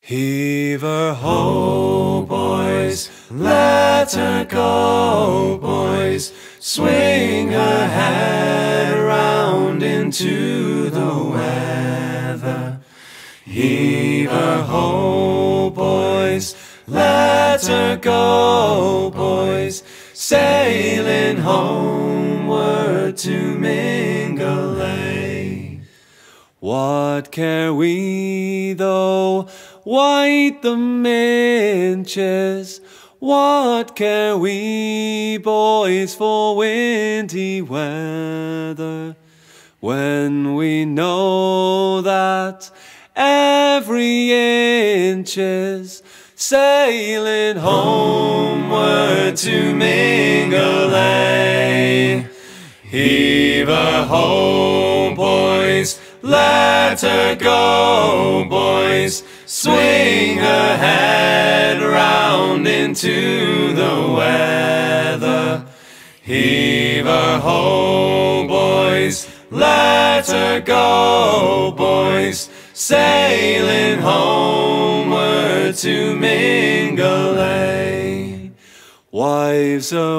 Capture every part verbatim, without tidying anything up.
Heave her ho, boys, let her go, boys, swing her head round into the weather. Heave her ho, boys, let her go, boys, sailing homeward to Mingulay. What care we though white the minches? What care we, boys, for windy weather, when we know that every inch is sailing homeward to Mingulay? Heave her ho, boys, let her go, boys, swing her head round into the weather. Heave her ho, boys, let her go, boys, sailing homeward to Mingulay. Wives are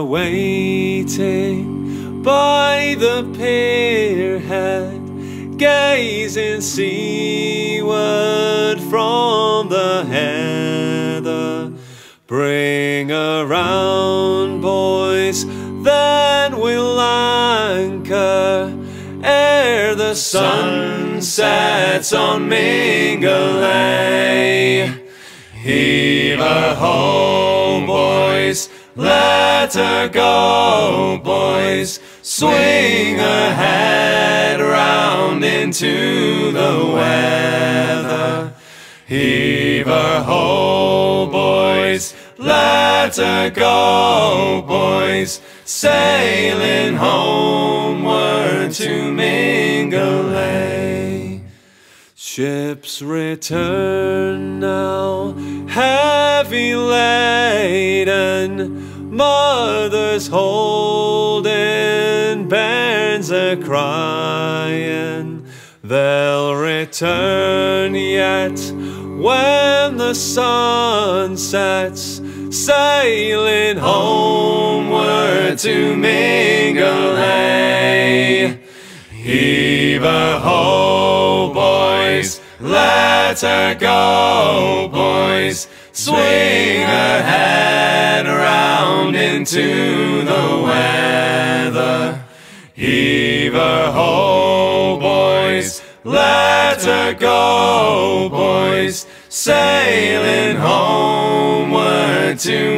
waiting by the pierhead, gazing seaward from the heather. Bring around, boys, then we'll anchor ere the sun sets on Mingulay. Heave her ho, boys, let her go, boys, swing her head round into the weather. Heave her ho, boys, let her go, boys, sailing homeward to Mingulay. Ships return now, heavy laden, mothers holding bairns a crying. They'll return yet when the sun sets, sailing homeward to Mingulay. Heave her ho, boys, let her go, boys, swing her head round into the weather. Heave her ho, boys, let her go, boys, sailing homeward to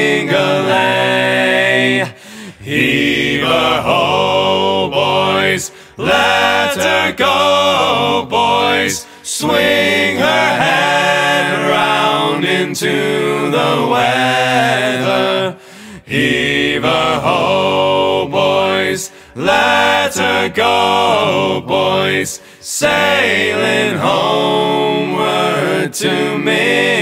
Mingulay. Heave her ho, boys, let her go, boys, swing her head round into the weather. Heave her ho, boys, let her go, boys, sailing homeward to me.